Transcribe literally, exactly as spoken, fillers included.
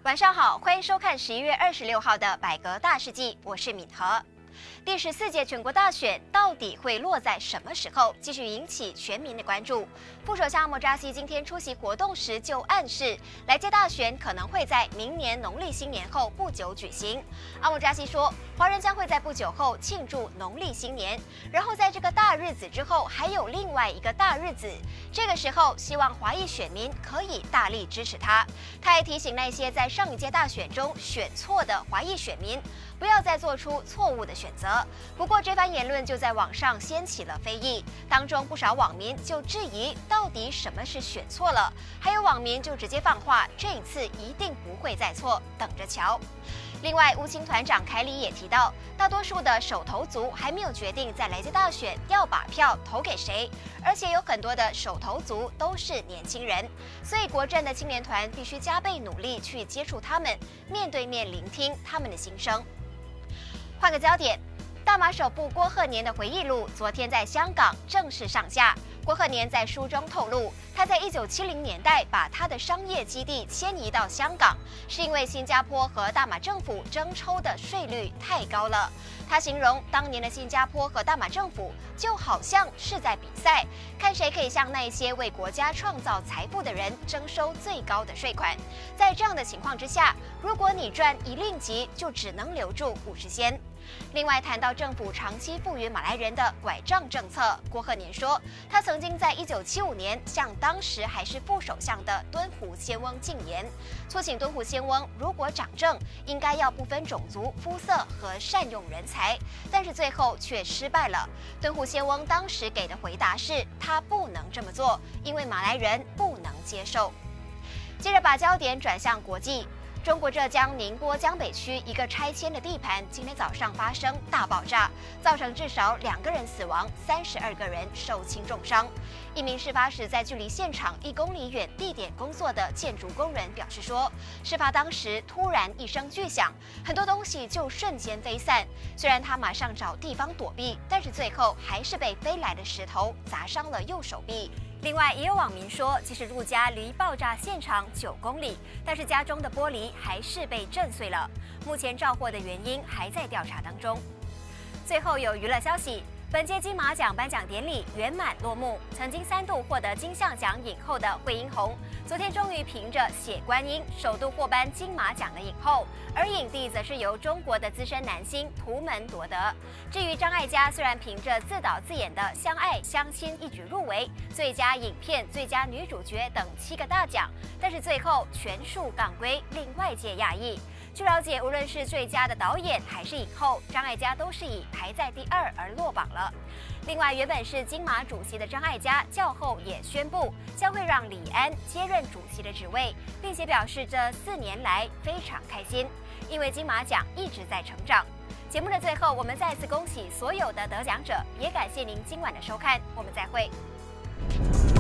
晚上好，欢迎收看十一月二十六号的百格大事记，我是敏和。第十四届全国大选到底会落在什么时候，继续引起全民的关注。副首相阿莫扎西今天出席活动时就暗示，来届大选可能会在明年农历新年后不久举行。阿莫扎西说，华人将会在不久后庆祝农历新年，然后在这个大日子之后还有另外一个大日子，这个时候希望华裔选民可以大力支持他。他还提醒那些在上一届大选中选错的华裔选民，不要再做出错误的选择。不过，这番言论就在网上掀起了非议，当中不少网民就质疑到底什么是选错了，还有网民就直接放话，这一次一定不会再错，等着瞧。另外，乌青团长凯里也提到，大多数的首投族还没有决定在来届大选要把票投给谁，而且有很多的首投族都是年轻人，所以国阵的青年团必须加倍努力去接触他们，面对面聆听他们的心声。换个焦点，大马首富郭鹤年的回忆录昨天在香港正式上架。郭鹤年在书中透露，他在一九七零年代把他的商业基地迁移到香港，是因为新加坡和大马政府征抽的税率太高了。他形容当年的新加坡和大马政府就好像是在比赛，看谁可以向那些为国家创造财富的人征收最高的税款。在这样的情况之下，如果你赚一令吉，就只能留住五十仙。另外，谈到政府长期赋予马来人的拐杖政策，郭鹤年说，他曾经在一九七五年向当时还是副首相的敦煌仙翁进言，促请敦煌仙翁如果掌政，应该要不分种族、肤色和善用人才，但是最后却失败了。敦煌仙翁当时给的回答是，他不能这么做，因为马来人不能接受。接着把焦点转向国际。中国浙江宁波江北区一个拆迁的地盘，今天早上发生大爆炸，造成至少两个人死亡，三十二个人受轻重伤。一名事发时在距离现场一公里远地点工作的建筑工人表示说，事发当时突然一声巨响，很多东西就瞬间飞散。虽然他马上找地方躲避，但是最后还是被飞来的石头砸伤了右手臂。另外，也有网民说，即使陆家离爆炸现场九公里，但是家中的玻璃还是被震碎了。目前肇祸的原因还在调查当中。最后有娱乐消息。本届金马奖颁奖典礼圆满落幕，曾经三度获得金像奖影后的惠英红，昨天终于凭着《血观音》首度获颁金马奖的影后，而影帝则是由中国的资深男星图门夺得。至于张艾嘉，虽然凭着自导自演的《相爱相亲》一举入围最佳影片、最佳女主角等七个大奖，但是最后全数杠归，令外界讶异。据了解，无论是最佳的导演还是影后，张艾嘉都是以排在第二而落榜了。另外，原本是金马主席的张艾嘉较后也宣布，将会让李安接任主席的职位，并且表示这四年来非常开心，因为金马奖一直在成长。节目的最后，我们再次恭喜所有的得奖者，也感谢您今晚的收看，我们再会。